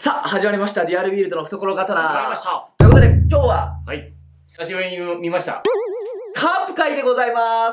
さあ、始まりました。リアルビルドの懐刀。 始まりました。 ということで、今日は、 はい。久しぶりに見ました。 カープ会でございます。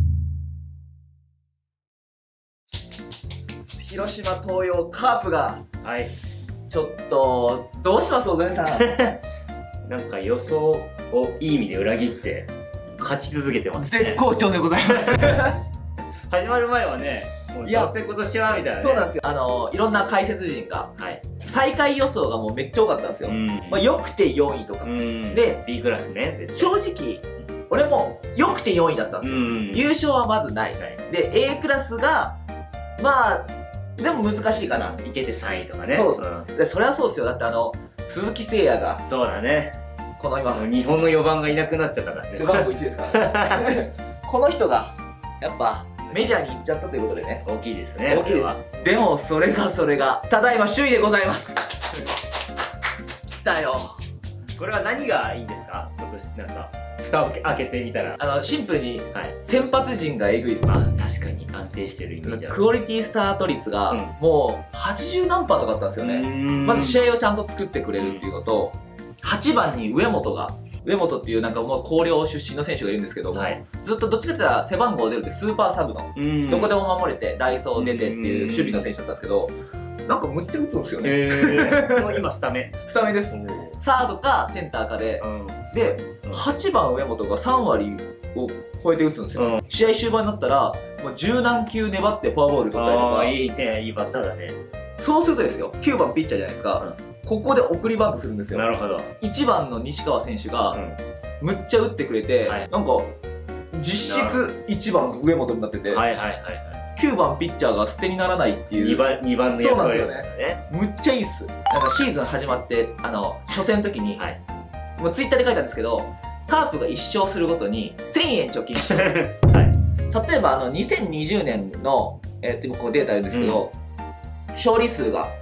広島東洋カープが、 はい。 ちょっと、どうします、小曽根さん。 なんか予想をいい意味で裏切って、勝ち続けてますね。 絶好調でございます。 始まる前はね、もうどうせ今年はみたいなね。 そうなんですよ。いろんな解説陣が、 はい。 最下位予想がもうめっちゃ多かったんですよ。まあ、良くて4位とか。で、 B クラスね、絶対。 正直、俺も良くて4位だったんですよ。優勝はまずない。で、A クラスが、まあ、でも難しいかな。 いけて3位とかね。 そうそう。で、それはそうですよ。だって鈴木誠也が。 そうだね。 この今。 日本の4番がいなくなっちゃったからね。 背番号1ですから。この人が、やっぱ、メジャーに行っちゃったということでね。 大きいですね。 大きいです。でも、それが、ただいま首位でございます。来たよ。 これは何がいいんですか？今年、なんか、蓋を開けてみたら。 シンプルに、先発陣がえぐいです。 まあ、確かに安定してるイメージある。 クオリティスタート率が、もう、80何パーとかあったんですよね。まず試合をちゃんと作ってくれるっていうのと、8番に上本っていうなんかもう広陵出身の選手がいるんですけども、ずっとどっちかって言ったら背番号出るってスーパーサブの、どこでも守れて、ダイソー出てっていう守備の選手だったんですけど、なんかむっちゃ打つんですよね。 もう今スタメン。 スタメンです。サードかセンターかで、で、8番上本が3割を超えて打つんですよ。試合終盤になったら、もう10何球粘ってフォアボール取ったりとか。 いいね、いいバッターだね。 そうするとですよ、9番ピッチャーじゃないですか。ここで送りバントするんですよ。 なるほど。 1番の西川選手が、むっちゃ打ってくれて、なんか、実質1番上本になってて、9番ピッチャーが捨てにならないっていう。 2番の役割ですよね。 むっちゃいいっす。なんかシーズン始まって、初戦の時に、もうツイッターで書いたんですけど、カープが1勝するごとに1000円貯金してる。例えば2020年の、こうデータあるんですけど、勝利数が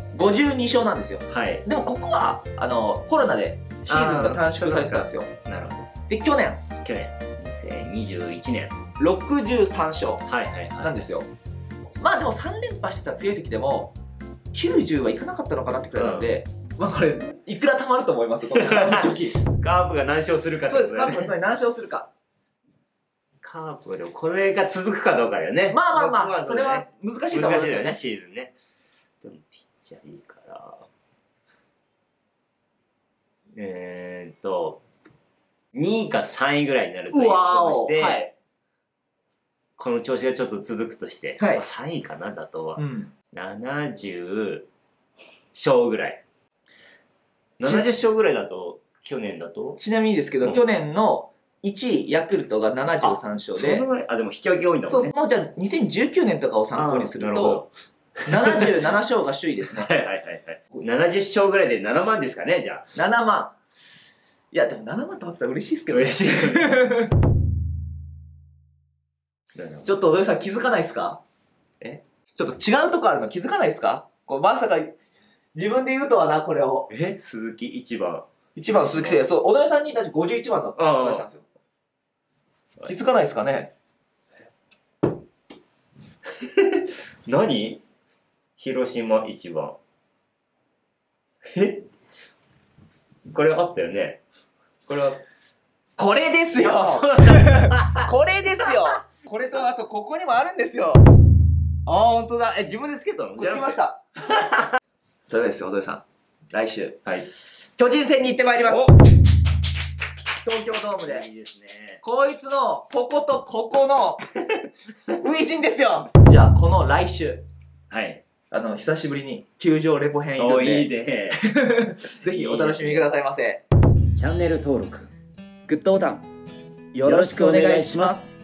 52勝なんですよ。でもここはコロナでシーズンが短縮されてたんですよ。 なるほど。 で、去年 2021年 63勝なんですよ。まあでも3連覇してた強い時でも90はいかなかったのかなってくらいなんで、まあこれいくら貯まると思います？この貯金。 カープが何勝するか。 そうです、カープがつまり何勝するか。 カープでもこれが続くかどうかだよね。 まあ、それは難しいと思いますよね、 シーズンね。でもピッチャーいいから。2位か3位ぐらいになると予想して、この調子がちょっと続くとして、3位かな、だとは。70勝ぐらい。70勝ぐらいだと、去年だとちなみにですけど、去年の1位、ヤクルトが73勝で。 そのぐらい、でも引き分け多いんだもんね。 そう、じゃあ2019年とかを参考にすると、77勝が首位ですね。 70勝ぐらいで7万ですかね、じゃあ。 7万。いや、でも7万と思ってたら嬉しいですけど。 嬉しい。 ちょっと、小戸さん気づかないですか？ちょっと違うとこあるの気づかないですか？まさか、自分で言うとはな、これを。 鈴木1番。 1番鈴木誠也。そう、小戸さんに私51番だった話したんですよ。気づかないですかね？ 何？広島1番。これあったよね。 これですよこれですよこれとあとここにもあるんですよ。 ほんとだ。自分でつけたの？ つけました。それですよ、小戸さん。来週。 はい。 巨人戦に行ってまいります。東京ドームで。 いいですね。 こいつの、こことここの、初陣ですよ。じゃあ、この来週。久しぶりに球場レポ編行くんで。 いいね。 ぜひお楽しみくださいませ。 チャンネル登録、グッドボタン、よろしくお願いします。